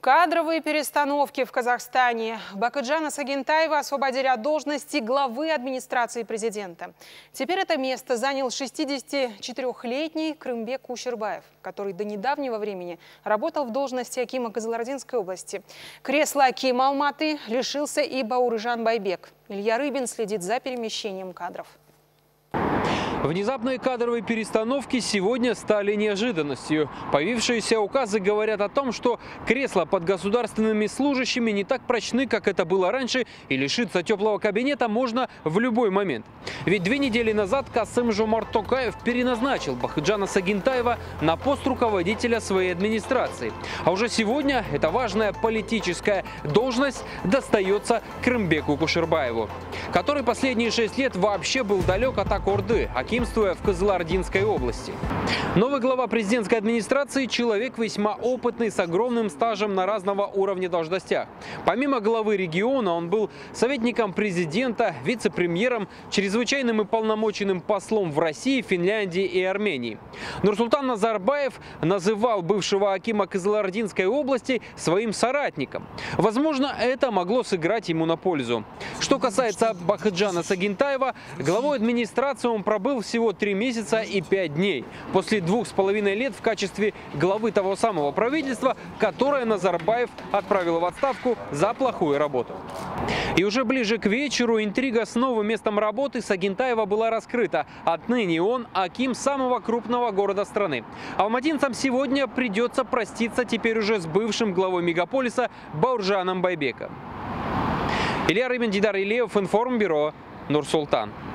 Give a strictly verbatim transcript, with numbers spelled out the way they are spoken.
Кадровые перестановки в Казахстане. Бакытжана Сагентаева освободили от должности главы администрации президента. Теперь это место занял шестидесятичетырёхлетний Крымбек Кушербаев, который до недавнего времени работал в должности акима Кызылординской области. Кресла акима Алматы лишился и Баурыжан Байбек. Илья Рыбин следит за перемещением кадров. Внезапные кадровые перестановки сегодня стали неожиданностью. Появившиеся указы говорят о том, что кресла под государственными служащими не так прочны, как это было раньше, и лишиться теплого кабинета можно в любой момент. Ведь две недели назад Касым-Жомарт Токаев переназначил Бакытжана Сагентаева на пост руководителя своей администрации. А уже сегодня эта важная политическая должность достается Крымбеку Кушербаеву, который последние шесть лет вообще был далек от Ак-Орды, акимствуя в Кызылординской области. Новый глава президентской администрации – человек весьма опытный, с огромным стажем на разного уровня должностях. Помимо главы региона, он был советником президента, вице-премьером, чрезвычайным и полномоченным послом в России, Финляндии и Армении. Нурсултан Назарбаев называл бывшего акима Кызылординской области своим соратником. Возможно, это могло сыграть ему на пользу. Что касается Бакытжана Сагентаева, главой администрации он пробыл всего три месяца и пять дней. После двух с половиной лет в качестве главы того самого правительства, которое Назарбаев отправил в отставку за плохую работу. И уже ближе к вечеру интрига с новым местом работы Сагентаева была раскрыта. Отныне он аким самого крупного города страны. Алматинцам сегодня придется проститься теперь уже с бывшим главой мегаполиса Бауржаном Байбеком. Илья Рыбин, Дидар Илеев, Информбюро, Нур-Султан.